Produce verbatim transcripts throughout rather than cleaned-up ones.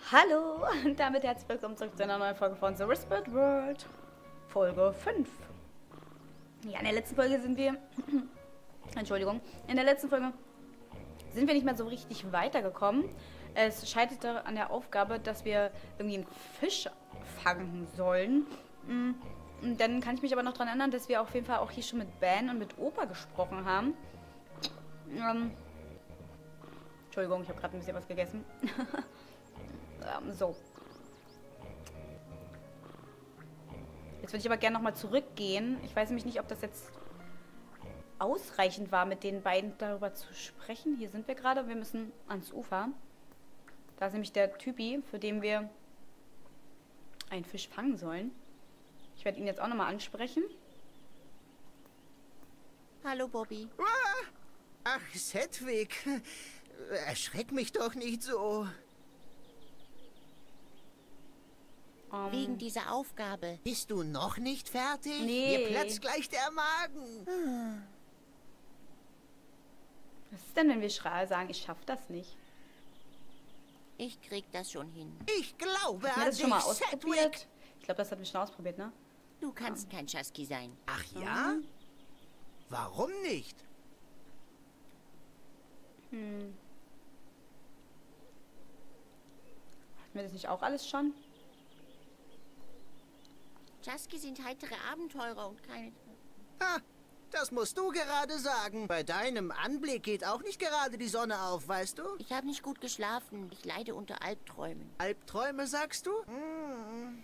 Hallo und damit herzlich willkommen zurück zu einer neuen Folge von The Whispered World, Folge fünf. Ja, in der letzten Folge sind wir, Entschuldigung, in der letzten Folge sind wir nicht mehr so richtig weitergekommen. Es scheiterte an der Aufgabe, dass wir irgendwie einen Fisch fangen sollen. Und dann kann ich mich aber noch daran erinnern, dass wir auf jeden Fall auch hier schon mit Ben und mit Opa gesprochen haben. Ähm, Entschuldigung, ich habe gerade ein bisschen was gegessen. ähm, so. Jetzt würde ich aber gerne nochmal zurückgehen. Ich weiß nämlich nicht, ob das jetzt ausreichend war, mit den beiden darüber zu sprechen. Hier sind wir gerade. Wir müssen ans Ufer. Da ist nämlich der Typi, für den wir einen Fisch fangen sollen. Ich werde ihn jetzt auch nochmal ansprechen. Hallo, Bobby. Ach, Sedgwick. Erschreck mich doch nicht so. Um, Wegen dieser Aufgabe. Bist du noch nicht fertig? Nee. Mir platzt gleich der Magen. Was ist denn, wenn wir schreien, sagen, ich schaffe das nicht? Ich krieg das schon hin. Ich glaube Haben wir an das schon mal dich, ausprobiert? Sedgwick. Ich glaube, das hatten wir schon ausprobiert, ne? Du kannst kein Chasky sein. Ach ja? Warum nicht? Hm. Hatten wir das nicht auch alles schon? Chasky sind heitere Abenteurer und keine... Ha, das musst du gerade sagen. Bei deinem Anblick geht auch nicht gerade die Sonne auf, weißt du? Ich habe nicht gut geschlafen. Ich leide unter Albträumen. Albträume, sagst du? Hm.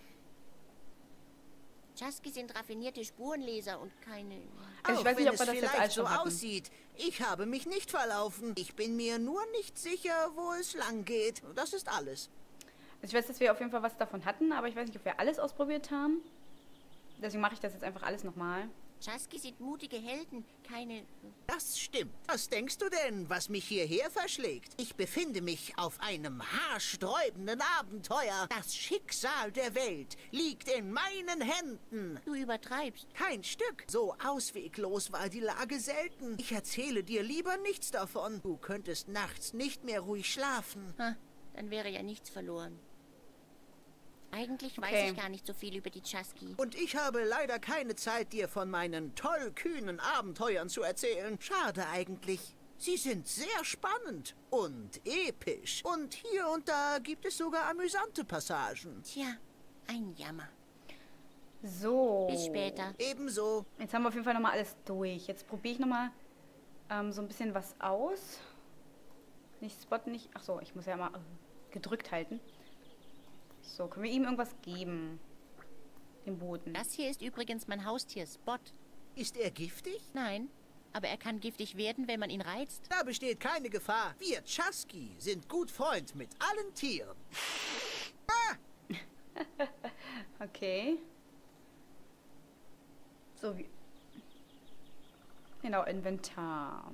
Chasky sind raffinierte Spurenleser und keine... Also ich Auch weiß nicht, wenn ob wir es das jetzt vielleicht alles so schon hatten. aussieht. Ich habe mich nicht verlaufen. Ich bin mir nur nicht sicher, wo es lang geht. Das ist alles. Also ich weiß, dass wir auf jeden Fall was davon hatten, aber ich weiß nicht, ob wir alles ausprobiert haben. Deswegen mache ich das jetzt einfach alles nochmal. Chasky sind mutige Helden, keine... Das stimmt. Was denkst du denn, was mich hierher verschlägt? Ich befinde mich auf einem haarsträubenden Abenteuer. Das Schicksal der Welt liegt in meinen Händen. Du übertreibst. Kein Stück. So ausweglos war die Lage selten. Ich erzähle dir lieber nichts davon. Du könntest nachts nicht mehr ruhig schlafen. Ha, dann wäre ja nichts verloren. Eigentlich weiß Okay. ich gar nicht so viel über die Chasky. Und ich habe leider keine Zeit, dir von meinen tollkühnen Abenteuern zu erzählen. Schade eigentlich. Sie sind sehr spannend und episch. Und hier und da gibt es sogar amüsante Passagen. Tja, ein Jammer. So. Bis später. Ebenso. Jetzt haben wir auf jeden Fall nochmal alles durch. Jetzt probiere ich nochmal ähm, so ein bisschen was aus. Nicht spotten, nicht... Ach so, ich muss ja mal äh, gedrückt halten. So, können wir ihm irgendwas geben? Dem Boden. Das hier ist übrigens mein Haustier, Spot. Ist er giftig? Nein, aber er kann giftig werden, wenn man ihn reizt. Da besteht keine Gefahr. Wir Chasky sind gut Freund mit allen Tieren. Ah! Okay. So, wie... Genau, Inventar.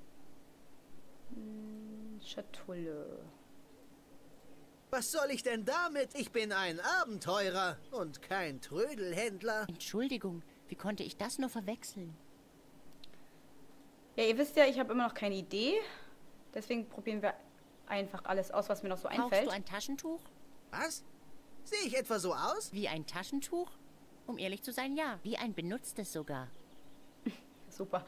Hm, Schatulle. Was soll ich denn damit? Ich bin ein Abenteurer und kein Trödelhändler. Entschuldigung, wie konnte ich das nur verwechseln? Ja, ihr wisst ja, ich habe immer noch keine Idee. Deswegen probieren wir einfach alles aus, was mir noch so Brauchst einfällt. du ein Taschentuch? Was? Sehe ich etwa so aus? Wie ein Taschentuch? Um ehrlich zu sein, ja. Wie ein benutztes sogar. Super.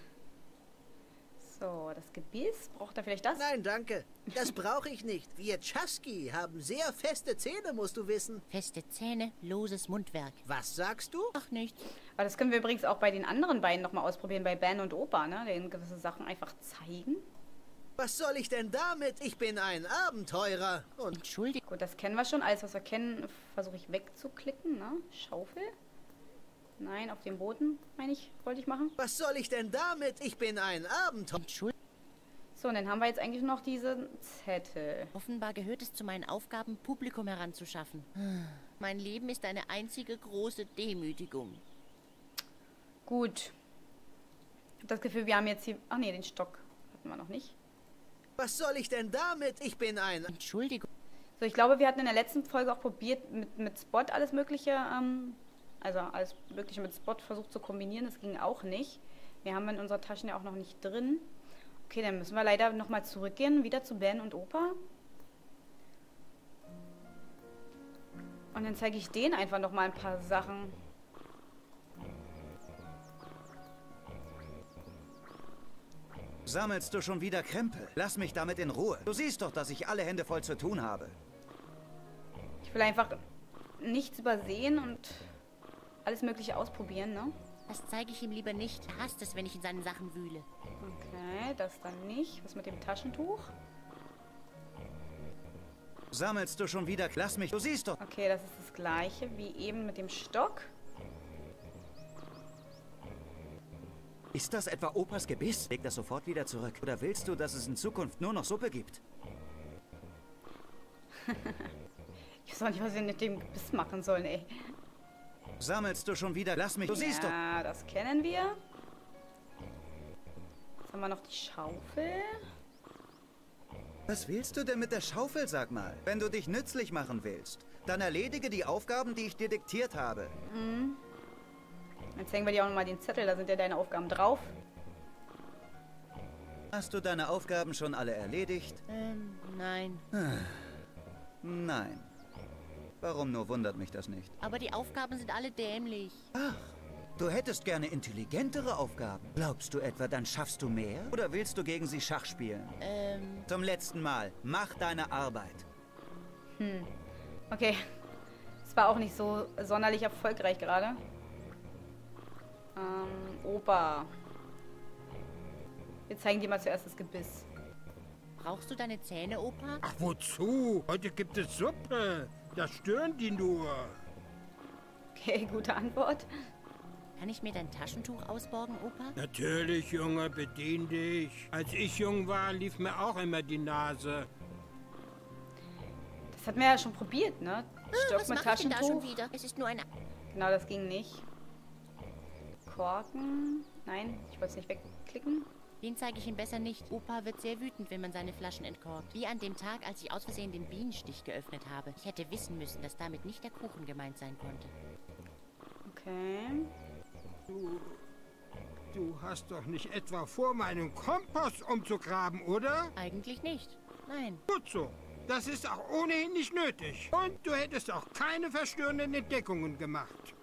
So, das Gebiss. Braucht er vielleicht das? Nein, danke. Das brauche ich nicht. Wir Chasky haben sehr feste Zähne, musst du wissen. Feste Zähne, loses Mundwerk. Was sagst du? Ach, nichts. Aber das können wir übrigens auch bei den anderen beiden nochmal ausprobieren, bei Ben und Opa, ne? Denen gewisse Sachen einfach zeigen. Was soll ich denn damit? Ich bin ein Abenteurer und... Entschuldigung. Gut, das kennen wir schon. Alles, was wir kennen, versuche ich wegzuklicken, ne? Schaufel. Nein, auf dem Boden, meine ich, wollte ich machen. Was soll ich denn damit? Ich bin ein Abenteurer. Entschuldigung. So, und dann haben wir jetzt eigentlich noch diesen Zettel. Offenbar gehört es zu meinen Aufgaben, Publikum heranzuschaffen. Mein Leben ist eine einzige große Demütigung. Gut. Ich habe das Gefühl, wir haben jetzt hier... Ach nee, den Stock hatten wir noch nicht. Was soll ich denn damit? Ich bin ein... Entschuldigung. So, ich glaube, wir hatten in der letzten Folge auch probiert, mit, mit Spot alles Mögliche, ähm, also alles Mögliche mit Spot versucht zu kombinieren. Das ging auch nicht. Wir haben in unserer Taschen ja auch noch nicht drin. Okay, dann müssen wir leider nochmal zurückgehen, wieder zu Ben und Opa. Und dann zeige ich denen einfach noch mal ein paar Sachen. Sammelst du schon wieder Krempel? Lass mich damit in Ruhe. Du siehst doch, dass ich alle Hände voll zu tun habe. Ich will einfach nichts übersehen und alles Mögliche ausprobieren, ne? Das zeige ich ihm lieber nicht. Er hasst es, wenn ich in seinen Sachen wühle. Okay, das dann nicht. Was mit dem Taschentuch? Sammelst du schon wieder? Lass mich. Du siehst doch. Okay, das ist das gleiche wie eben mit dem Stock. Ist das etwa Opas Gebiss? Leg das sofort wieder zurück. Oder willst du, dass es in Zukunft nur noch Suppe gibt? Ich weiß auch nicht, was wir mit dem Gebiss machen sollen, ey. Sammelst du schon wieder? Lass mich. Du siehst doch. Ja, das kennen wir. Jetzt haben wir noch die Schaufel. Was willst du denn mit der Schaufel, sag mal? Wenn du dich nützlich machen willst, dann erledige die Aufgaben, die ich dir diktiert habe. Mhm. Jetzt hängen wir dir auch nochmal den Zettel, da sind ja deine Aufgaben drauf. Hast du deine Aufgaben schon alle erledigt? Ähm, nein. Nein. Warum nur wundert mich das nicht? Aber die Aufgaben sind alle dämlich. Ach, du hättest gerne intelligentere Aufgaben. Glaubst du etwa, dann schaffst du mehr? Oder willst du gegen sie Schach spielen? Ähm... Zum letzten Mal, mach deine Arbeit. Hm. Okay. Das war auch nicht so sonderlich erfolgreich gerade. Ähm, Opa. Wir zeigen dir mal zuerst das Gebiss. Brauchst du deine Zähne, Opa? Ach, wozu? Heute gibt es Suppe. Das stören die nur. Okay, gute Antwort. Kann ich mir dein Taschentuch ausborgen, Opa? Natürlich, Junge, bedien dich. Als ich jung war, lief mir auch immer die Nase. Das hatten wir ja schon probiert, ne? Stock Was mit mach ich denn da schon Taschentuch. wieder? Es ist nur eine... Genau, das ging nicht. Korken. Nein, ich wollte es nicht wegklicken. Den zeige ich ihm besser nicht. Opa wird sehr wütend, wenn man seine Flaschen entkorkt. Wie an dem Tag, als ich aus Versehen den Bienenstich geöffnet habe. Ich hätte wissen müssen, dass damit nicht der Kuchen gemeint sein konnte. Okay. Du, du hast doch nicht etwa vor, meinen Kompost umzugraben, oder? Eigentlich nicht. Nein. Gut so. Das ist auch ohnehin nicht nötig. Und du hättest auch keine verstörenden Entdeckungen gemacht.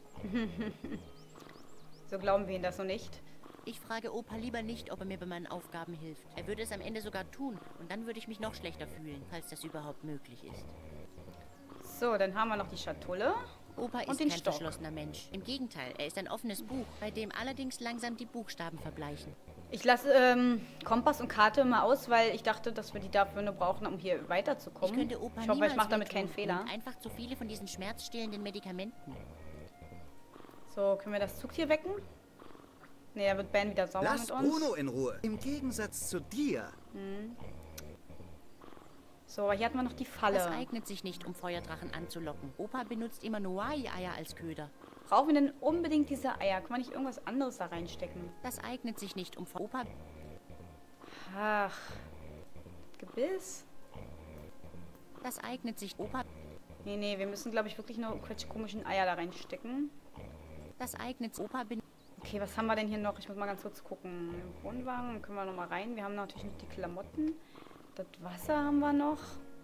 So glauben wir ihn das so nicht. Ich frage Opa lieber nicht, ob er mir bei meinen Aufgaben hilft. Er würde es am Ende sogar tun. Und dann würde ich mich noch schlechter fühlen, falls das überhaupt möglich ist. So, dann haben wir noch die Schatulle. Opa Und ist den kein Stock. verschlossener Mensch. Im Gegenteil, er ist ein offenes Buch, bei dem allerdings langsam die Buchstaben verbleichen. Ich lasse ähm, Kompass und Karte mal aus, weil ich dachte, dass wir die dafür nur brauchen, um hier weiterzukommen. Ich könnte Opa ich hoffe, ich niemals mache damit wehtun keinen Fehler. und einfach zu viele von diesen schmerzstillenden Medikamenten. So, können wir das Zugtier wecken? Ne, er wird Ben wieder sauer Lass mit uns. Bruno in Ruhe. Im Gegensatz zu dir. Hm. So, aber hier hatten wir noch die Falle. Das eignet sich nicht, um Feuerdrachen anzulocken. Opa benutzt immer Noai-Eier als Köder. Brauchen wir denn unbedingt diese Eier? Kann man nicht irgendwas anderes da reinstecken? Das eignet sich nicht, um... Opa... Ach. Gebiss? Das eignet sich... Opa... Nee, nee, wir müssen, glaube ich, wirklich nur irgendwelche komischen Eier da reinstecken. Das eignet sich... Opa... Ben Okay, was haben wir denn hier noch? Ich muss mal ganz kurz gucken. Wohnwagen, können wir noch mal rein. Wir haben natürlich noch die Klamotten. Das Wasser haben wir noch.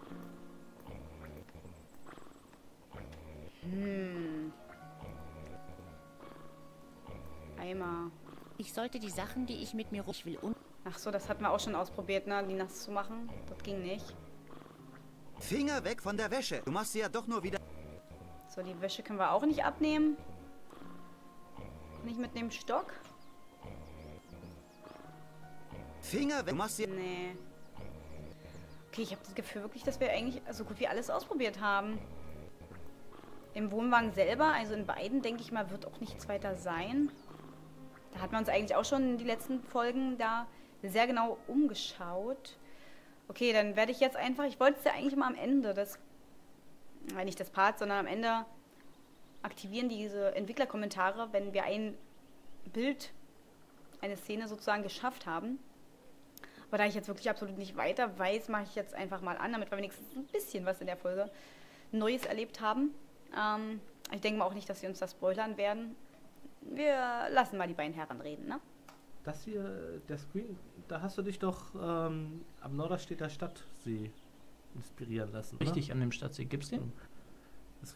Hm. Eimer. Ich sollte die Sachen, die ich mit mir... Ich will un... Ach so, das hatten wir auch schon ausprobiert, ne? Die nass zu machen. Das ging nicht. Finger weg von der Wäsche. Du machst sie ja doch nur wieder... So, die Wäsche können wir auch nicht abnehmen. Nicht mit dem Stock? Finger weg. Du machst sie... Nee. Okay, ich habe das Gefühl wirklich, dass wir eigentlich so gut wie alles ausprobiert haben. Im Wohnwagen selber, also in beiden, denke ich mal, wird auch nichts weiter sein. Da hat man uns eigentlich auch schon in die letzten Folgen da sehr genau umgeschaut. Okay, dann werde ich jetzt einfach, ich wollte es ja eigentlich mal am Ende, das, nein, nicht das Part, sondern am Ende aktivieren diese Entwicklerkommentare, wenn wir ein Bild, eine Szene sozusagen geschafft haben. Aber da ich jetzt wirklich absolut nicht weiter weiß, mache ich jetzt einfach mal an, damit wir wenigstens ein bisschen was in der Folge Neues erlebt haben. Ähm, ich denke mal auch nicht, dass sie uns das spoilern werden. Wir lassen mal die beiden Herren reden, ne? Das hier, der Screen, da hast du dich doch ähm, am Norderstedter Stadtsee inspirieren lassen. Richtig, ne? an dem Stadtsee. Gibt's den? Es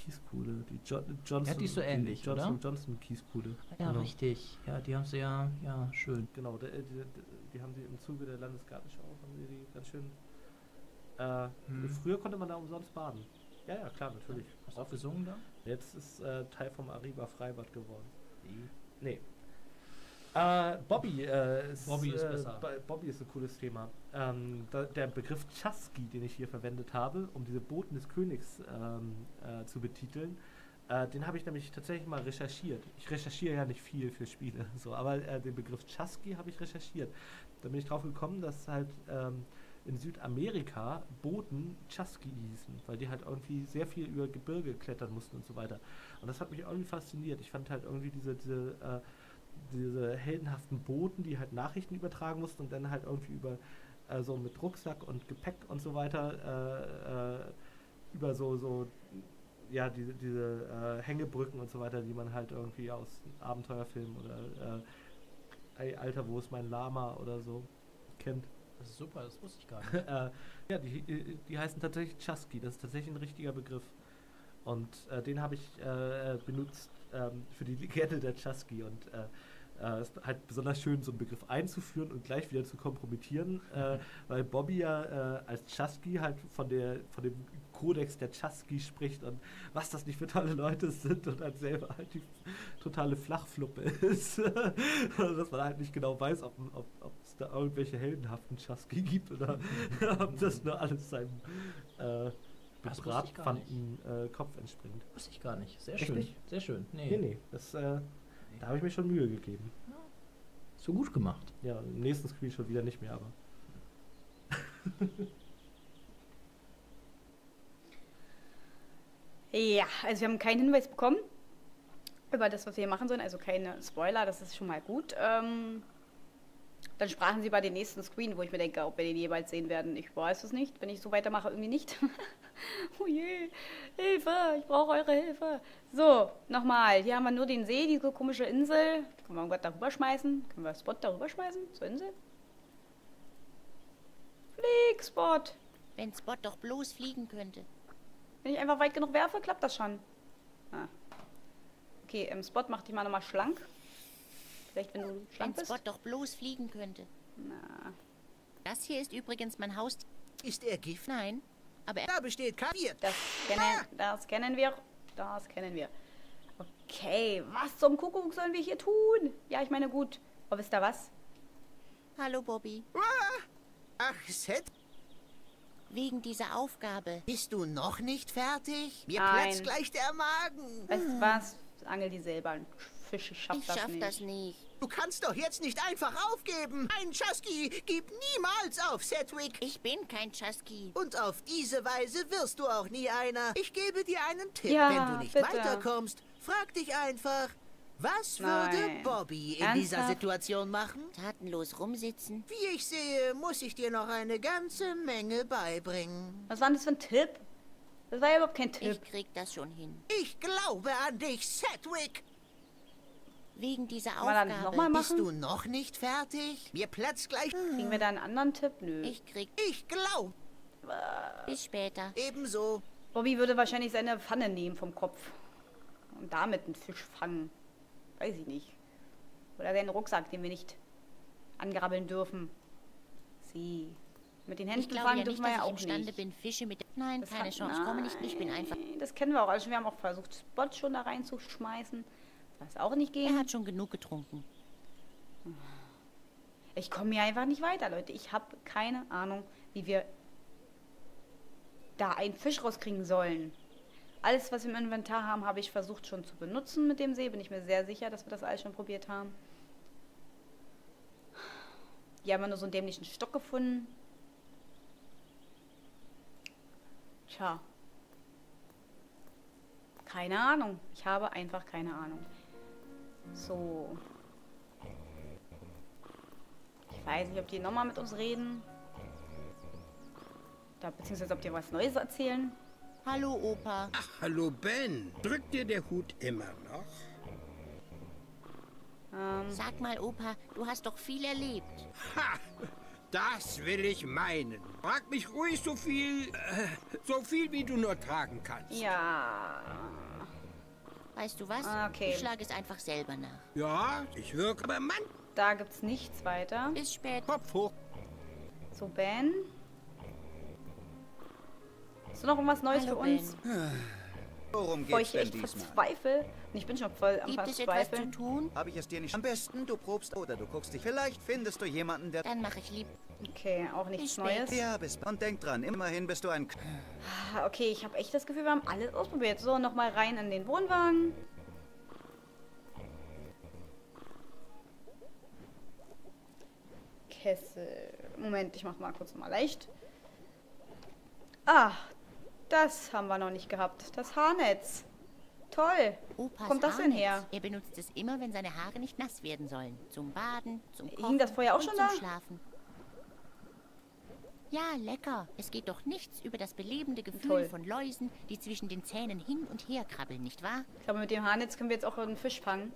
Kieskuhle. Die jo Johnson, Ja, die ist so ähnlich, die Johnson oder? Johnson Kieskuhle. Ja, Genau. richtig. Ja, die haben sie ja, ja, schön. Genau, die, die, die, die haben sie im Zuge der Landesgartenschau, haben sie die ganz schön... Äh, Hm. Früher konnte man da umsonst baden. Ja, ja, klar, natürlich. Hast du auch gesungen da? Jetzt ist äh, Teil vom Arriva Freibad geworden. Nee. Äh, Bobby, äh, ist, Bobby ist äh, besser. Bo- Bobby ist ein cooles Thema. Ähm, da, der Begriff Chasky, den ich hier verwendet habe, um diese Boten des Königs ähm, äh, zu betiteln, äh, den habe ich nämlich tatsächlich mal recherchiert. Ich recherchiere ja nicht viel für Spiele, so, aber äh, den Begriff Chasky habe ich recherchiert. Da bin ich drauf gekommen, dass halt ähm, in Südamerika Boten Chasky hießen, weil die halt irgendwie sehr viel über Gebirge klettern mussten und so weiter. Und das hat mich irgendwie fasziniert. Ich fand halt irgendwie diese, diese, äh, diese heldenhaften Boten, die halt Nachrichten übertragen mussten und dann halt irgendwie über äh, so mit Rucksack und Gepäck und so weiter äh, äh, über so, so ja, diese, diese äh, Hängebrücken und so weiter, die man halt irgendwie aus Abenteuerfilmen oder äh, Ey, Alter, wo ist mein Lama oder so kennt. Das ist super, das wusste ich gar nicht. äh, ja, die, die heißen tatsächlich Chasky, das ist tatsächlich ein richtiger Begriff. Und äh, den habe ich äh, benutzt ähm, für die Legende der Chasky. Und äh, äh, es ist halt besonders schön, so einen Begriff einzuführen und gleich wieder zu kompromittieren, äh, weil Bobby ja äh, als Chasky halt von, der, von dem Kodex der Chasky spricht und was das nicht für tolle Leute sind und dann selber halt die totale Flachfluppe ist. Dass man halt nicht genau weiß, ob, ob, ob es da irgendwelche heldenhaften Chasky gibt oder ob das nur alles seinem äh, Das wusste ich gar nicht. bratpfannten äh, Kopf entspringt. Wusste ich gar nicht. Sehr Echt schön. nicht? Sehr schön. Nee. Nee, nee, das, äh, da habe ich mir schon Mühe gegeben. So gut gemacht. Ja, im nächsten Screenshot wieder nicht mehr, aber. Ja, also wir haben keinen Hinweis bekommen über das, was wir hier machen sollen. Also keine Spoiler, das ist schon mal gut. Ähm, dann sprachen sie über den nächsten Screen, wo ich mir denke, ob wir den jeweils sehen werden. Ich weiß es nicht. Wenn ich so weitermache, irgendwie nicht. Oh je, Hilfe, ich brauche eure Hilfe. So, nochmal. Hier haben wir nur den See, diese komische Insel. Können wir irgendwas darüber schmeißen? Können wir Spot darüber schmeißen? Zur Insel? Flieg, Spot. Wenn Spot doch bloß fliegen könnte. Wenn ich einfach weit genug werfe, klappt das schon. Ah. Okay, ähm, Spot, mach dich mal nochmal schlank. Vielleicht, wenn du Wenn schlank bist. Spot doch bloß fliegen könnte. Na, Das hier ist übrigens mein Haus. Ist er Gift? Nein, aber er Da besteht kein Gift. das kennen, das kennen wir. Das kennen wir. Okay, was zum Kuckuck sollen wir hier tun? Ja, ich meine, gut. Aber wisst ihr was? Hallo Bobby. Ach, Seth, Wegen dieser Aufgabe. bist du noch nicht fertig? Mir Nein. platzt gleich der Magen. Weißt du was? Angel die selber. Ein Fisch schafft Ich das schaff nicht. das nicht. Du kannst doch jetzt nicht einfach aufgeben. Ein Chasky gibt niemals auf, Sedgwick. Ich bin kein Chasky. Und auf diese Weise wirst du auch nie einer. Ich gebe dir einen Tipp. Ja, Wenn du nicht bitte. weiterkommst, frag dich einfach, was Nein. würde Bobby in Ernsthaft? dieser Situation machen? Tatenlos rumsitzen. Wie ich sehe, muss ich dir noch eine ganze Menge beibringen. Was war denn das für ein Tipp? Das war ja überhaupt kein Tipp. Ich krieg das schon hin. Ich glaube an dich, Sedgwick. Wegen dieser Kann man dann Aufgabe. nochmal Bist machen? du noch nicht fertig? Mir platzt gleich. Kriegen wir da einen anderen Tipp? Nö. Ich krieg Ich glaube bis später. ebenso. Bobby würde wahrscheinlich seine Pfanne nehmen vom Kopf. Und damit einen Fisch fangen. Weiß ich nicht. Oder seinen Rucksack, den wir nicht angrabbeln dürfen. Sie. Mit den Ich Händen glaube fangen ja dürfen nicht, wir dass ja ich auch imstande nicht. bin, Fische mit... Nein, Das keine hat- Chance. Komme nicht. Ich bin einfach... Nein, das kennen wir auch. Also wir haben auch versucht, Spot schon da reinzuschmeißen. Was auch nicht Er ging. hat schon genug getrunken. Ich komme hier einfach nicht weiter, Leute. Ich habe keine Ahnung, wie wir da einen Fisch rauskriegen sollen. Alles, was wir im Inventar haben, habe ich versucht schon zu benutzen mit dem See. Bin ich mir sehr sicher, dass wir das alles schon probiert haben. Hier haben wir nur so einen dämlichen Stock gefunden. Tja. Keine Ahnung. Ich habe einfach keine Ahnung. So. Ich weiß nicht, ob die nochmal mit uns reden. Da, beziehungsweise ob die was Neues erzählen. Hallo, Opa. Ach, hallo Ben. Drückt dir der Hut immer noch? Ähm, Sag mal, Opa, du hast doch viel erlebt. Ha! Das will ich meinen. Frag mich ruhig so viel, äh, so viel wie du nur tragen kannst. Ja. Weißt du was? Okay. Ich schlage es einfach selber nach. Ja, ich wirke, aber Mann, Da gibt's nichts weiter. Bis spät. Kopf hoch. So, Ben. Hast du noch irgendwas Neues Hallo, für uns? Worum Bevor geht's ich denn echt diesmal? verzweifle. Und ich bin schon voll am Gibt es etwas zu Verzweifeln. tun? Habe ich es dir nicht... Am besten, du probst oder du guckst dich. Vielleicht findest du jemanden, der... Dann mache ich lieb. Okay, auch nichts Bis spät. Neues. Ja, bis... Und denk dran, immerhin bist du ein... Ah, okay, ich habe echt das Gefühl, wir haben alles ausprobiert. So, nochmal rein in den Wohnwagen. Kessel. Moment, ich mach mal kurz mal leicht. Ah, das haben wir noch nicht gehabt. Das Haarnetz. Toll. Opas Kommt das denn Haarnetz. her? Er benutzt es immer, wenn seine Haare nicht nass werden sollen. Zum Baden, zum Kochen Hing das vorher auch und schon zum da? Schlafen. Ja, lecker. Es geht doch nichts über das belebende Gefühl Toll. von Läusen, die zwischen den Zähnen hin und her krabbeln, nicht wahr? Ich glaube, mit dem Haarnetz können wir jetzt auch einen Fisch fangen.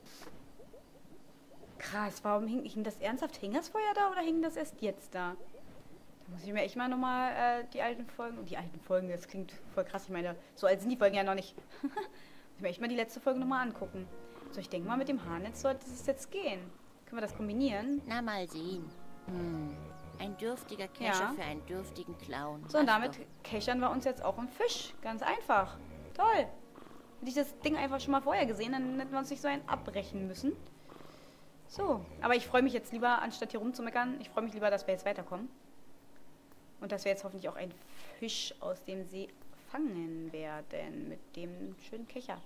Krass, warum hing, hing das ernsthaft? Hing das vorher da oder hing das erst jetzt da? Da muss ich mir echt mal nochmal äh, die alten Folgen... Die alten Folgen, das klingt voll krass. Ich meine, so alt sind die Folgen ja noch nicht. Muss ich mir echt mal die letzte Folge nochmal angucken. So, ich denke mal, mit dem Haarnetz sollte es jetzt gehen. Können wir das kombinieren? Na, mal sehen. Hm. Ein dürftiger Kescher Ja. für einen dürftigen Clown. So, und Passt damit doch. keschern wir uns jetzt auch einen Fisch. Ganz einfach. Toll. Hätte ich das Ding einfach schon mal vorher gesehen, dann hätten wir uns nicht so einen abbrechen müssen. So, aber ich freue mich jetzt lieber, anstatt hier rumzumeckern, ich freue mich lieber, dass wir jetzt weiterkommen. Und dass wir jetzt hoffentlich auch einen Fisch aus dem See fangen werden mit dem schönen Kescher.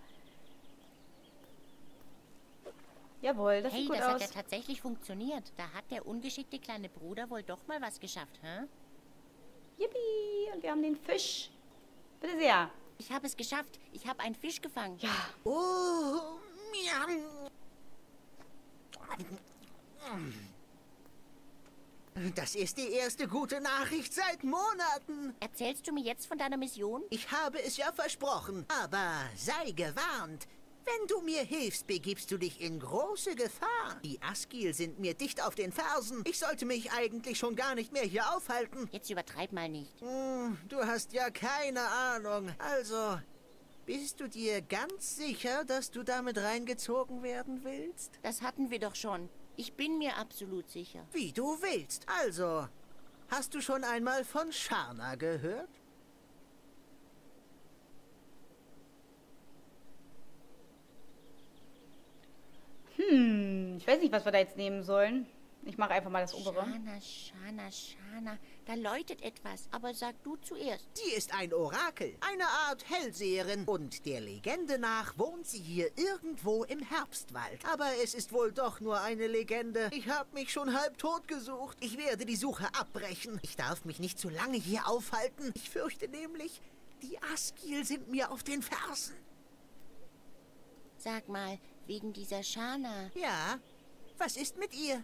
Jawohl, das Hey, sieht gut das hat aus. ja tatsächlich funktioniert. Da hat der ungeschickte kleine Bruder wohl doch mal was geschafft, hä? Yippie, und wir haben den Fisch. Bitte sehr. Ich habe es geschafft. Ich habe einen Fisch gefangen. Ja, Oh, miam. Das ist die erste gute Nachricht seit Monaten. Erzählst du mir jetzt von deiner Mission? Ich habe es ja versprochen, aber sei gewarnt. Wenn du mir hilfst, begibst du dich in große Gefahr. Die Askil sind mir dicht auf den Fersen. Ich sollte mich eigentlich schon gar nicht mehr hier aufhalten. Jetzt übertreib mal nicht. Hm, du hast ja keine Ahnung. Also, bist du dir ganz sicher, dass du damit reingezogen werden willst? Das hatten wir doch schon. Ich bin mir absolut sicher. Wie du willst. Also, hast du schon einmal von Sharna gehört? hm, ich weiß nicht, was wir da jetzt nehmen sollen. Ich mache einfach mal das obere. Shana, Shana, Shana. Da läutet etwas. Aber sag du zuerst. Sie ist ein Orakel, eine Art Hellseherin. Und der Legende nach wohnt sie hier irgendwo im Herbstwald. Aber es ist wohl doch nur eine Legende. Ich habe mich schon halb tot gesucht. Ich werde die Suche abbrechen. Ich darf mich nicht zu lange hier aufhalten. Ich fürchte nämlich, die Askil sind mir auf den Fersen. Sag mal, wegen dieser Shana. Ja, was ist mit ihr?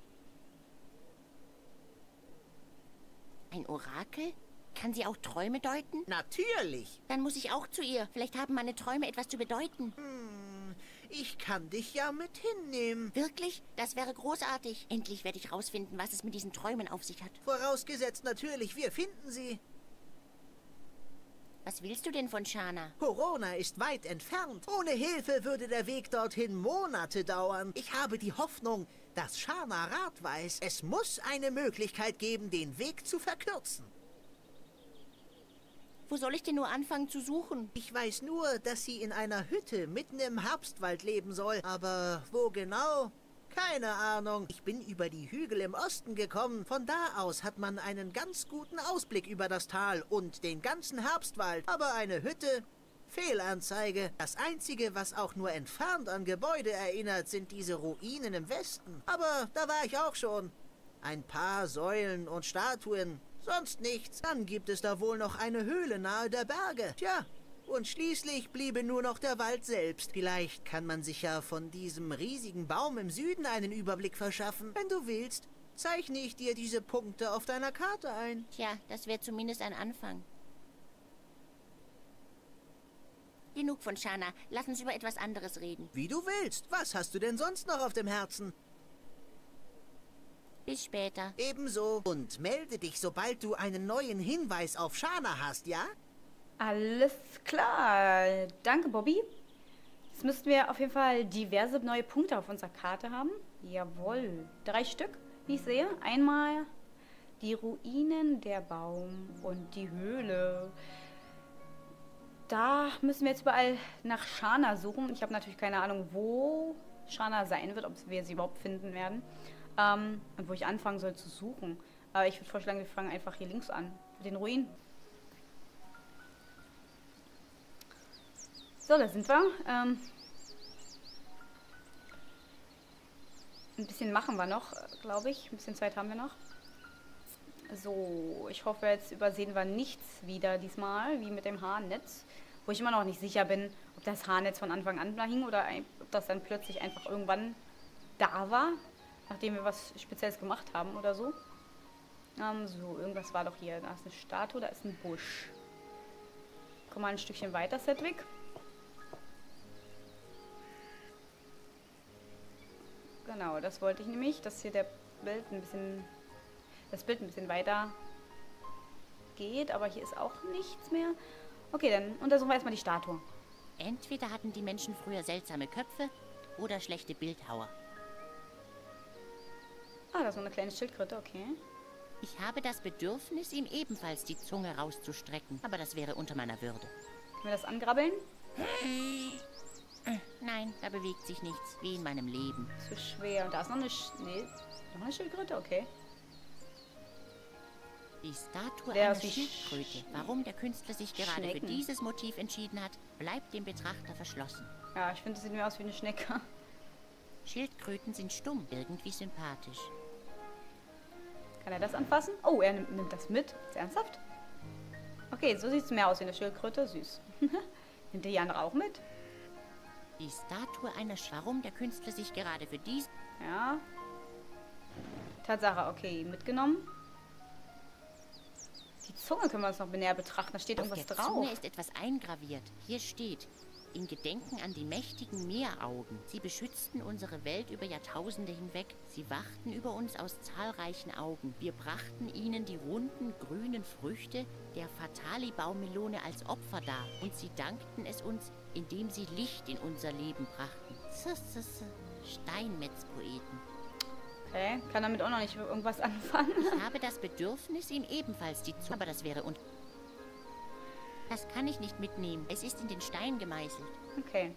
Ein Orakel? Kann sie auch Träume deuten? Natürlich. Dann muss ich auch zu ihr. Vielleicht haben meine Träume etwas zu bedeuten. Hm, ich kann dich ja mit hinnehmen. Wirklich? Das wäre großartig. Endlich werde ich rausfinden, was es mit diesen Träumen auf sich hat. Vorausgesetzt natürlich, wir finden sie. Was willst du denn von Shana? Corona ist weit entfernt. Ohne Hilfe würde der Weg dorthin Monate dauern. Ich habe die Hoffnung, dass Shana Rat weiß. Es muss eine Möglichkeit geben, den Weg zu verkürzen. Wo soll ich denn nur anfangen zu suchen? Ich weiß nur, dass sie in einer Hütte mitten im Herbstwald leben soll. Aber wo genau? Keine Ahnung. Ich bin über die Hügel im Osten gekommen. Von da aus hat man einen ganz guten Ausblick über das Tal und den ganzen Herbstwald. Aber eine Hütte? Fehlanzeige. Das Einzige, was auch nur entfernt an Gebäude erinnert, sind diese Ruinen im Westen. Aber da war ich auch schon. Ein paar Säulen und Statuen. Sonst nichts. Dann gibt es da wohl noch eine Höhle nahe der Berge. Tja. Und schließlich bliebe nur noch der Wald selbst. Vielleicht kann man sich ja von diesem riesigen Baum im Süden einen Überblick verschaffen. Wenn du willst, zeichne ich dir diese Punkte auf deiner Karte ein. Tja, das wäre zumindest ein Anfang. Genug von Shana. Lass uns über etwas anderes reden. Wie du willst. Was hast du denn sonst noch auf dem Herzen? Bis später. Ebenso. Und melde dich, sobald du einen neuen Hinweis auf Shana hast, ja? Alles klar. Danke, Bobby. Jetzt müssten wir auf jeden Fall diverse neue Punkte auf unserer Karte haben. Jawohl. Drei Stück, wie ich sehe. Einmal die Ruinen, der Baum und die Höhle. Da müssen wir jetzt überall nach Shana suchen. Ich habe natürlich keine Ahnung, wo Shana sein wird, ob wir sie überhaupt finden werden. Ähm, und wo ich anfangen soll zu suchen. Aber ich würde vorschlagen, wir fangen einfach hier links an. Mit den Ruinen. So, da sind wir. Ähm, ein bisschen machen wir noch, glaube ich. Ein bisschen Zeit haben wir noch. So, ich hoffe, jetzt übersehen wir nichts wieder diesmal, wie mit dem Haarnetz. Wo ich immer noch nicht sicher bin, ob das Haarnetz von Anfang an da hing oder ein, ob das dann plötzlich einfach irgendwann da war, nachdem wir was Spezielles gemacht haben oder so. Ähm, so, irgendwas war doch hier. Da ist eine Statue, da ist ein Busch. Komm mal ein Stückchen weiter, Cedric. Genau, das wollte ich nämlich, dass hier der Bild ein bisschen, das Bild ein bisschen weiter geht, aber hier ist auch nichts mehr. Okay, dann untersuchen wir erstmal die Statue. Entweder hatten die Menschen früher seltsame Köpfe oder schlechte Bildhauer. Ah, da ist noch eine kleine Schildkröte, okay. Ich habe das Bedürfnis, ihm ebenfalls die Zunge rauszustrecken, aber das wäre unter meiner Würde. Können wir das angrabbeln? Nein, da bewegt sich nichts, wie in meinem Leben. Zu schwer. Und da ist noch eine, Sch nee, noch eine Schildkröte, okay. Die Statue Der einer ist wie Schildkröte. Warum der Künstler sich gerade Schnecken. für dieses Motiv entschieden hat, bleibt dem Betrachter verschlossen. Ja, ich finde, das sieht mir aus wie eine Schnecke. Schildkröten sind stumm, irgendwie sympathisch. Kann er das anfassen? Oh, er nimmt, nimmt das mit. Ist ernsthaft? Okay, so sieht es mehr aus wie eine Schildkröte. Süß. Nimmt der die andere auch mit? Die Statue einer Sch Warum der Künstler sich gerade für dies... Ja. Tatsache, okay, mitgenommen. Die Zunge können wir uns noch näher betrachten. Da steht Auf irgendwas der drauf. Zunge ist etwas eingraviert. Hier steht: In Gedenken an die mächtigen Meeraugen. Sie beschützten unsere Welt über Jahrtausende hinweg. Sie wachten über uns aus zahlreichen Augen. Wir brachten ihnen die runden, grünen Früchte der Fatali-Baummelone als Opfer dar. Und sie dankten es uns, indem sie Licht in unser Leben brachten. Steinmetzpoeten. Okay, kann damit auch noch nicht irgendwas anfangen. Ich habe das Bedürfnis, ihm ebenfalls die Zunge... Aber das wäre un... Das kann ich nicht mitnehmen. Es ist in den Stein gemeißelt. Okay.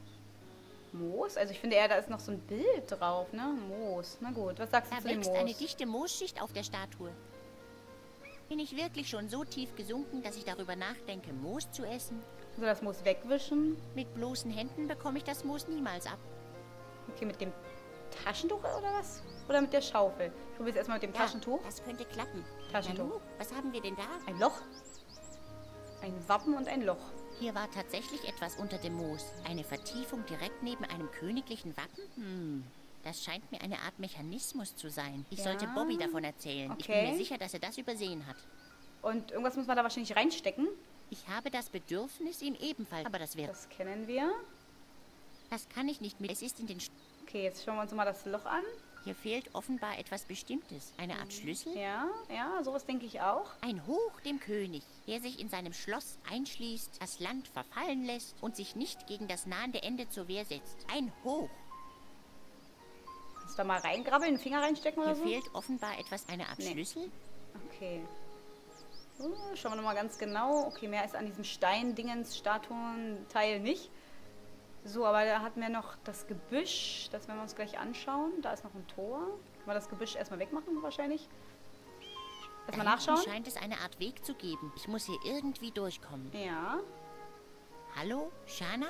Moos? Also ich finde eher, da ist noch so ein Bild drauf, ne? Moos. Na gut, was sagst du Da zu dem wächst Moos? eine dichte Moosschicht auf der Statue. Bin ich wirklich schon so tief gesunken, dass ich darüber nachdenke, Moos zu essen? So das Moos wegwischen. Mit bloßen Händen bekomme ich das Moos niemals ab. Okay, mit dem Taschentuch oder was? Oder mit der Schaufel? Ich probiere es erstmal mit dem Taschentuch. Das könnte klappen. Taschentuch. Nanu, was haben wir denn da? Ein Loch. Ein Wappen und ein Loch. Hier war tatsächlich etwas unter dem Moos. Eine Vertiefung direkt neben einem königlichen Wappen? Hm, das scheint mir eine Art Mechanismus zu sein. Ich Ja. sollte Bobby davon erzählen. Ich bin Okay. mir sicher, dass er das übersehen hat. Und irgendwas muss man da wahrscheinlich reinstecken. Ich habe das Bedürfnis, ihm ebenfalls... Aber das wäre... Das kennen wir. Das kann ich nicht mit... Es ist in den... St Okay, jetzt schauen wir uns mal das Loch an. Hier fehlt offenbar etwas Bestimmtes. Eine Art Schlüssel? Ja, ja, sowas denke ich auch. Ein Hoch dem König, der sich in seinem Schloss einschließt, das Land verfallen lässt und sich nicht gegen das nahende Ende zur Wehr setzt. Ein Hoch. Kannst du da mal reingrabbeln, einen Finger reinstecken oder Hier so? fehlt offenbar etwas, eine Art Nee. Schlüssel. Okay. So, schauen wir nochmal ganz genau. Okay, mehr ist an diesem Stein-Dingens-Statuen-Teil nicht. So, aber da hatten wir noch das Gebüsch. Das werden wir uns gleich anschauen. Da ist noch ein Tor. Können wir das Gebüsch erstmal wegmachen wahrscheinlich? Erstmal Da nachschauen? hinten scheint es eine Art Weg zu geben. Ich muss hier irgendwie durchkommen. Ja. Hallo, Shana?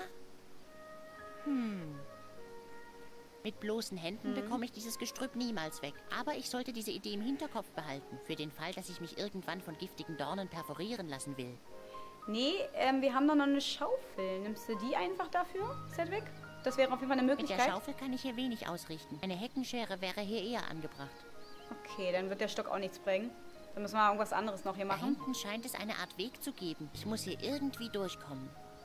Hm. Mit bloßen Händen bekomme ich dieses Gestrüpp niemals weg. Aber ich sollte diese Idee im Hinterkopf behalten. Für den Fall, dass ich mich irgendwann von giftigen Dornen perforieren lassen will. Nee, ähm, wir haben da noch eine Schaufel. Nimmst du die einfach dafür, Cedric? Das wäre auf jeden Fall eine Mit der Möglichkeit. Schaufel kann ich hier wenig ausrichten. Eine Heckenschere wäre hier eher angebracht. Okay, dann wird der Stock auch nichts bringen. Dann müssen wir irgendwas anderes noch hier Da machen. hinten scheint es eine Art Weg zu geben. Ich muss hier irgendwie durchkommen.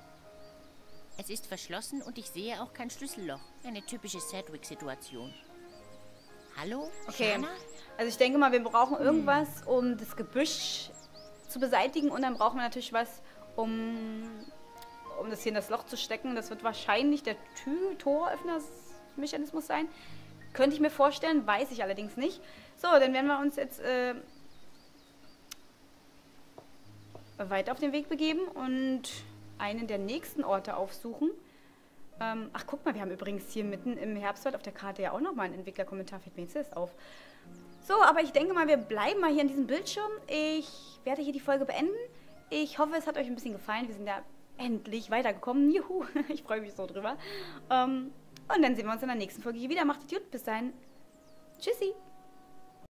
Es ist verschlossen und ich sehe auch kein Schlüsselloch. Eine typische Cedric-Situation. Hallo? Okay. Shana? Also ich denke mal, wir brauchen irgendwas, um das Gebüsch zu beseitigen. Und dann brauchen wir natürlich was, um, um das hier in das Loch zu stecken. Das wird wahrscheinlich der Tür Toröffner-Mechanismus sein. Könnte ich mir vorstellen, weiß ich allerdings nicht. So, dann werden wir uns jetzt äh, weiter auf den Weg begeben und einen der nächsten Orte aufsuchen. Ähm, ach, guck mal, wir haben übrigens hier mitten im Herbstwald auf der Karte ja auch nochmal einen Entwicklerkommentar. Fällt mir jetzt erst auf. So, aber ich denke mal, wir bleiben mal hier an diesem Bildschirm. Ich werde hier die Folge beenden. Ich hoffe, es hat euch ein bisschen gefallen. Wir sind ja endlich weitergekommen. Juhu, ich freue mich so drüber. Ähm, und dann sehen wir uns in der nächsten Folge hier wieder. Macht es gut. Bis dahin. Tschüssi.